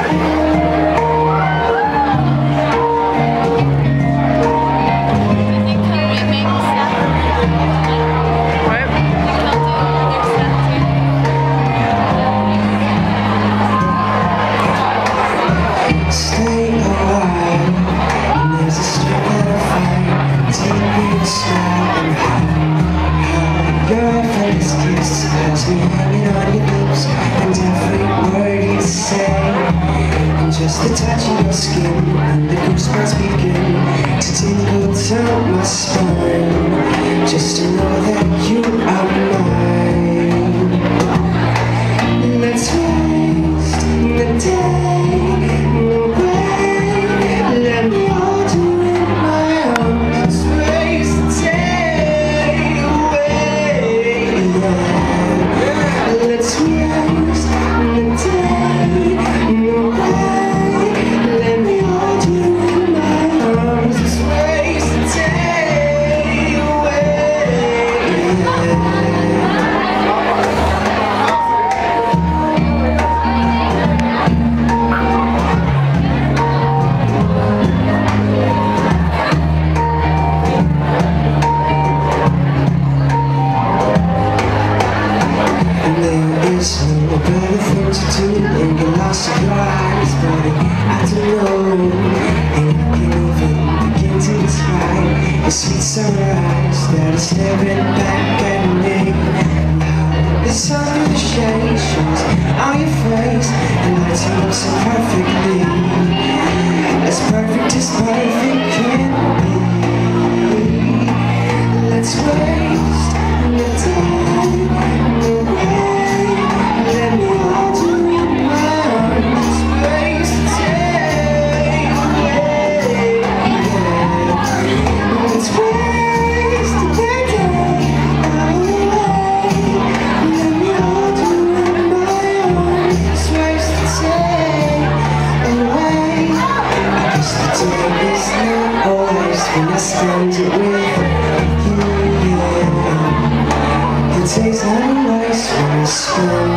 Just the touch of your skin and the goosebumps begin to tingle down my spine. Just to know that you are mine. Let's waste the day away. Let me hold you in my arms. Let's waste the day away. Yeah. Let's waste the day away. There's no better thing to do than get lost in your eyes, but I don't know, and I can't even begin to describe the sweet sunrise that is staring back at me. Now the sun through the shade shows on your face and lights you up so perfectly, as perfect as perfect can be. Let's waste the time away. Let me hold you in my arms. Let's waste the day away. Let's waste the day away. Let me hold you in my arms. Let's waste the day away. I guess the day is not always when I spend it with you. The day's not always when I spend